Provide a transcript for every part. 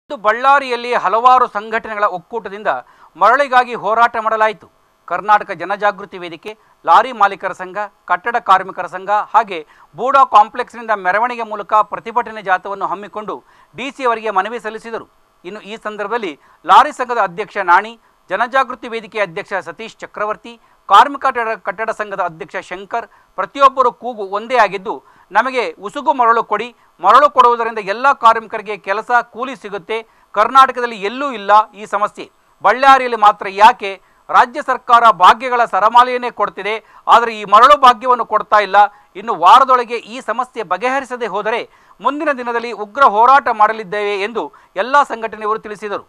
ಬಳ್ಳಾರಿಯಲ್ಲಿ ಹಲವಾರು ಸಂಘಟನೆಗಳ ಒಕ್ಕೂಟದಿಂದ ಮರಳಿಗಾಗಿ ಹೋರಾಟ ಮಾಡಲಾಯಿತು. ಕರ್ನಾಟಕ ಜನಜಾಗೃತಿ ವೇದಿಕೆ, ಲಾರಿ ಮಾಲೀಕರ ಸಂಘ, ಕಟ್ಟಡ ಕಾರ್ಮಿಕರ ಸಂಘ ಹಾಗೆ ಬೂಡಾ ಕಾಂಪ್ಲೆಕ್ಸ್ನಿಂದ ಮೆರವಣಿಗೆ ಮೂಲಕ ಪ್ರತಿಭಟನೆ ಜಾಥಾವನ್ನು ಹಮ್ಮಿಕೊಂಡು ಡಿಸಿ ಅವರಿಗೆ ಮನವಿ ಸಲ್ಲಿಸಿದರು. ಇನ್ನು ಈ ಸಂದರ್ಭದಲ್ಲಿ ಲಾರಿ ಸಂಘದ ಅಧ್ಯಕ್ಷ ನಾಣಿ, ಜನಜಾಗೃತಿ ವೇದಿಕೆಯ ಅಧ್ಯಕ್ಷ ಸತೀಶ್ ಚಕ್ರವರ್ತಿ, ಕಾರ್ಮಿಕ ಕಟ್ಟಡ ಸಂಘದ ಅಧ್ಯಕ್ಷ ಶಂಕರ್ ಪ್ರತಿಯೊಬ್ಬರು ಕೂಗು ಒಂದೇ ಆಗಿದ್ದು, ನಮಗೆ ಉಸುಗು ಮರಳು ಕೊಡಿ, ಮರಳು ಕೊಡುವುದರಿಂದ ಎಲ್ಲ ಕಾರ್ಮಿಕರಿಗೆ ಕೆಲಸ ಕೂಲಿ ಸಿಗುತ್ತೆ, ಕರ್ನಾಟಕದಲ್ಲಿ ಎಲ್ಲೂ ಇಲ್ಲ ಈ ಸಮಸ್ಯೆ, ಬಳ್ಳಾರಿಯಲ್ಲಿ ಮಾತ್ರ ಯಾಕೆ, ರಾಜ್ಯ ಸರ್ಕಾರ ಭಾಗ್ಯಗಳ ಸರಮಾಲೆಯನ್ನೇ ಕೊಡ್ತಿದೆ, ಆದರೆ ಈ ಮರಳು ಭಾಗ್ಯವನ್ನು ಕೊಡ್ತಾ ಇಲ್ಲ, ಇನ್ನು ವಾರದೊಳಗೆ ಈ ಸಮಸ್ಯೆ ಬಗೆಹರಿಸದೆ ಹೋದರೆ ಮುಂದಿನ ದಿನದಲ್ಲಿ ಉಗ್ರ ಹೋರಾಟ ಮಾಡಲಿದ್ದೇವೆ ಎಂದು ಎಲ್ಲ ಸಂಘಟನೆಯವರು ತಿಳಿಸಿದರು.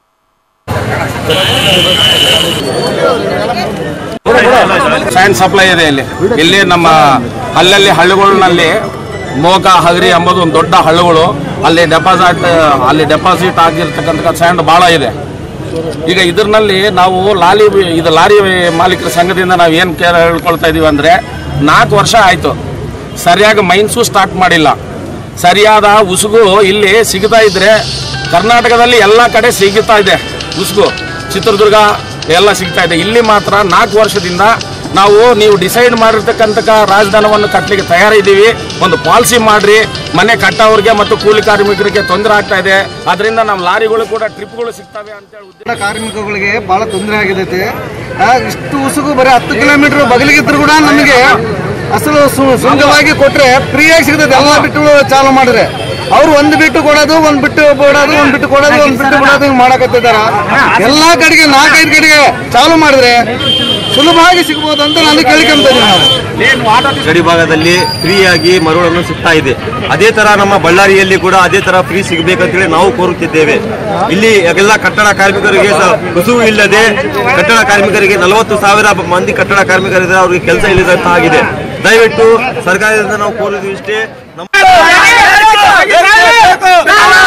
ಸ್ಯಾಂಡ್ ಸಪ್ಲೈ ಇದೆ ಇಲ್ಲಿ ನಮ್ಮ ಅಲ್ಲಲ್ಲಿ ಹಳ್ಳಿಗಳಲ್ಲಿ ಮೋಕ ಹಗರಿ ಎಂಬುದು ಒಂದು ದೊಡ್ಡ ಹಳ್ಳಿಗಳು, ಅಲ್ಲಿ ಡೆಪಾಸಿಟ್ ಆಗಿರ್ತಕ್ಕಂಥ ಸ್ಯಾಂಡ್ ಭಾಳ ಇದೆ. ಈಗ ಇದರಲ್ಲಿ ನಾವು ಲಾರಿ ಮಾಲೀಕರ ಸಂಘದಿಂದ ನಾವು ಏನು ಹೇಳ್ಕೊಳ್ತಾ ಇದೀವಿ ಅಂದರೆ 4 ವರ್ಷ ಆಯಿತು, ಸರಿಯಾಗಿ ಮೈನ್ಸು ಸ್ಟಾರ್ಟ್ ಮಾಡಿಲ್ಲ. ಸರಿಯಾದ ಉಸುಗು ಇಲ್ಲಿ ಸಿಗ್ತಾ ಇದ್ರೆ ಕರ್ನಾಟಕದಲ್ಲಿ ಎಲ್ಲ ಕಡೆ ಸಿಗುತ್ತಾ ಇದೆ ಉಸುಗು, ಚಿತ್ರದುರ್ಗ ಎಲ್ಲ ಸಿಗ್ತಾ ಇದೆ. ಇಲ್ಲಿ ಮಾತ್ರ 4 ವರ್ಷದಿಂದ ನೀವು ಡಿಸೈಡ್ ಮಾಡಿರ್ತಕ್ಕಂಥ ರಾಜಧಾನವನ್ನು ಕಟ್ಟಲಿಕ್ಕೆ ತಯಾರಿದ್ದೀವಿ, ಒಂದು ಪಾಲಿಸಿ ಮಾಡ್ರಿ, ಮನೆ ಕಟ್ಟೋರಿಗೆ ಮತ್ತು ಕೂಲಿ ಕಾರ್ಮಿಕರಿಗೆ ತೊಂದರೆ ಆಗ್ತಾ ಇದೆ, ಅದರಿಂದ ನಮ್ಮ ಲಾರಿಗಳು ಕೂಡ ಟ್ರಿಪ್ಗಳು ಸಿಗ್ತವೆ ಅಂತೇಳಿ ಕಾರ್ಮಿಕಗಳಿಗೆ ಬಹಳ ತೊಂದರೆ ಆಗಿದೆ. ಇಷ್ಟು ಉಸುಗು ಬರೀ 10 ಕಿಲೋಮೀಟರ್ ಬಗಲಿಗಿದ್ರು ಕೂಡ ನಮಗೆ ಅಸಲು ಸುಲಭವಾಗಿ ಕೊಟ್ರೆ ಫ್ರೀಯಾಗಿ ಸಿಗ್ತದೆ. ಎಲ್ಲ ಬಿಟ್ಟು ಚಾಲು ಮಾಡಿದ್ರೆ ಅವ್ರು ಒಂದು ಬಿಟ್ಟು ಕೊಡೋದು, ಒಂದು ಬಿಟ್ಟು ಬಿಡೋದು, ಒಂದು ಬಿಟ್ಟು ಕೊಡೋದು, ಒಂದು ಬಿಟ್ಟು ಬಿಡೋದು ಮಾಡಕತ್ತಿದ್ದಾರ. ಎಲ್ಲಾ ಕಡೆಗೆ 4-5 ಕಡೆಗೆ ಚಾಲು ಮಾಡಿದ್ರೆ ಸುಲಭವಾಗಿ ಸಿಗಬಹುದು ಅಂತ ನಾನು ಕೇಳ್ಕೊಂತೀನಿ. ಗಡಿ ಭಾಗದಲ್ಲಿ ಫ್ರೀಯಾಗಿ ಮರಳನ್ನು ಸಿಗ್ತಾ ಇದೆ. ಅದೇ ತರ ನಮ್ಮ ಬಳ್ಳಾರಿಯಲ್ಲಿ ಕೂಡ ಅದೇ ತರ ಫ್ರೀ ಸಿಗಬೇಕಂತೇಳಿ ನಾವು ಕೋರುತ್ತಿದ್ದೇವೆ. ಇಲ್ಲಿ ಎಲ್ಲ ಕಟ್ಟಡ ಕಾರ್ಮಿಕರಿಗೆ ಕಸುವು ಇಲ್ಲದೆ ಕಟ್ಟಡ ಕಾರ್ಮಿಕರಿಗೆ 40,000 ಮಂದಿ ಕಟ್ಟಡ ಕಾರ್ಮಿಕರಿದ್ದಾರೆ, ಅವರಿಗೆ ಕೆಲಸ ಇಲ್ಲದಂತಾಗಿದೆ. ದಯವಿಟ್ಟು ಸರ್ಕಾರದಿಂದ ನಾವು ಕೋರಿದ್ವಿ ಇಷ್ಟೇ.